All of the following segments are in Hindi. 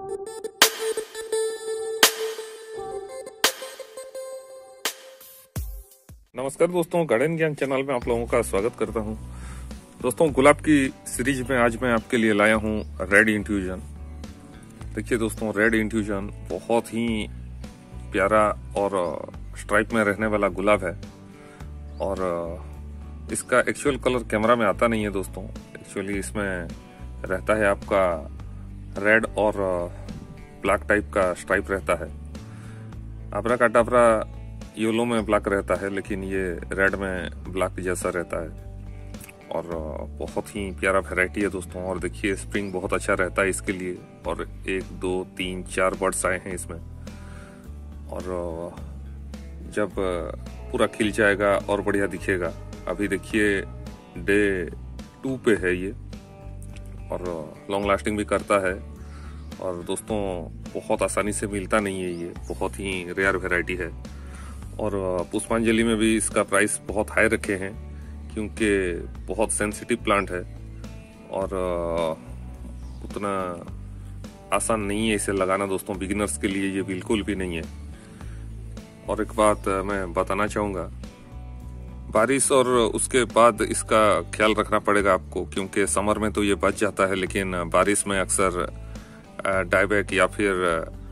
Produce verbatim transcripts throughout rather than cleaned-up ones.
नमस्कार दोस्तों, गार्डन ज्ञान चैनल में आप लोगों का स्वागत करता हूं। दोस्तों, गुलाब की सीरीज में आज मैं आपके लिए लाया हूं रेड इंट्यूजन। देखिए दोस्तों, रेड इंट्यूजन बहुत ही प्यारा और स्ट्राइप में रहने वाला गुलाब है और इसका एक्चुअल कलर कैमरा में आता नहीं है दोस्तों। एक्चुअली इसमें रहता है आपका रेड और ब्लैक टाइप का स्ट्राइप रहता है। अबरा का डबरा येलो में ब्लैक रहता है, लेकिन ये रेड में ब्लैक जैसा रहता है और बहुत ही प्यारा वैरायटी है दोस्तों। और देखिए, स्प्रिंग बहुत अच्छा रहता है इसके लिए और एक दो तीन चार बर्ड्स आए हैं इसमें। और जब पूरा खिल जाएगा और बढ़िया दिखेगा। अभी देखिए डे टू पे है ये और लॉन्ग लास्टिंग भी करता है। और दोस्तों, बहुत आसानी से मिलता नहीं है, ये बहुत ही रेयर वैरायटी है। और पुष्पांजलि में भी इसका प्राइस बहुत हाई रखे हैं क्योंकि बहुत सेंसिटिव प्लांट है और उतना आसान नहीं है इसे लगाना दोस्तों। बिगिनर्स के लिए ये बिल्कुल भी नहीं है। और एक बात मैं बताना चाहूँगा, बारिश और उसके बाद इसका ख्याल रखना पड़ेगा आपको, क्योंकि समर में तो ये बच जाता है, लेकिन बारिश में अक्सर डायबैक या फिर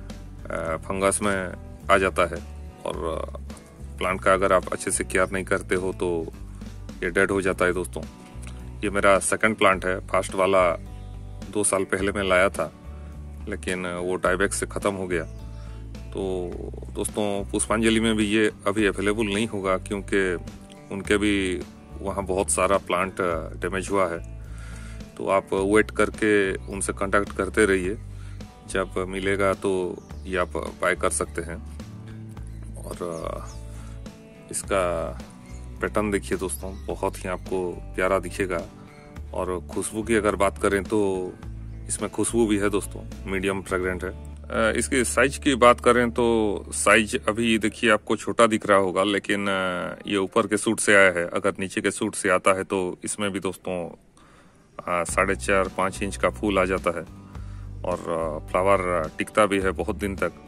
फंगस में आ जाता है। और प्लांट का अगर आप अच्छे से केयर नहीं करते हो तो ये डेड हो जाता है दोस्तों। ये मेरा सेकंड प्लांट है। फर्स्ट वाला दो साल पहले मैं लाया था, लेकिन वो डायबैक से ख़त्म हो गया। तो दोस्तों, पुष्पांजलि में भी ये अभी अवेलेबल नहीं होगा क्योंकि उनके भी वहाँ बहुत सारा प्लांट डैमेज हुआ है। तो आप वेट करके उनसे कांटेक्ट करते रहिए, जब मिलेगा तो ये आप बाय कर सकते हैं। और इसका पैटर्न देखिए दोस्तों, बहुत ही आपको प्यारा दिखेगा। और खुशबू की अगर बात करें तो इसमें खुशबू भी है दोस्तों, मीडियम फ्रेग्रेंट है। इसकी साइज की बात करें तो साइज अभी देखिए आपको छोटा दिख रहा होगा, लेकिन ये ऊपर के सूट से आया है। अगर नीचे के सूट से आता है तो इसमें भी दोस्तों साढ़े चार पाँच इंच का फूल आ जाता है और फ्लावर टिकता भी है बहुत दिन तक।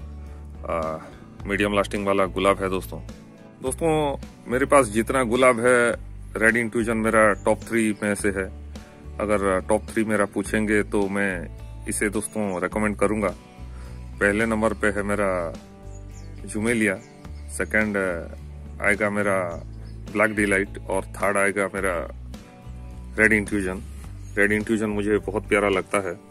मीडियम लास्टिंग वाला गुलाब है दोस्तों। दोस्तों, मेरे पास जितना गुलाब है, रेड इंट्यूजन मेरा टॉप थ्री में से है। अगर टॉप थ्री मेरा पूछेंगे तो मैं इसे दोस्तों रेकमेंड करूंगा। पहले नंबर पे है मेरा जुमेलिया, सेकंड आएगा मेरा ब्लैक डिलाइट और थर्ड आएगा मेरा रेड इंट्यूजन। रेड इंट्यूजन मुझे बहुत प्यारा लगता है।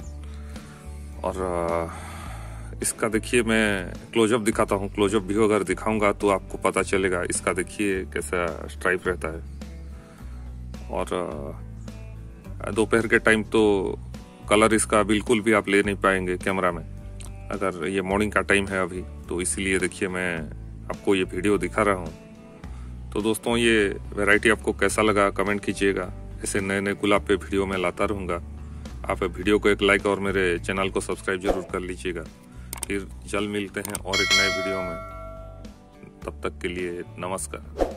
और इसका देखिए, मैं क्लोजअप दिखाता हूँ। क्लोजअप भी अगर दिखाऊंगा तो आपको पता चलेगा। इसका देखिए कैसा स्ट्राइप रहता है। और दोपहर के टाइम तो कलर इसका बिल्कुल भी आप ले नहीं पाएंगे कैमरा में। अगर ये मॉर्निंग का टाइम है अभी, तो इसलिए देखिए मैं आपको ये वीडियो दिखा रहा हूँ। तो दोस्तों, ये वैरायटी आपको कैसा लगा कमेंट कीजिएगा। ऐसे नए नए गुलाब पे वीडियो मैं लाता रहूँगा। आप वीडियो को एक लाइक और मेरे चैनल को सब्सक्राइब जरूर कर लीजिएगा। फिर जल्द मिलते हैं और एक नए वीडियो में। तब तक के लिए नमस्कार।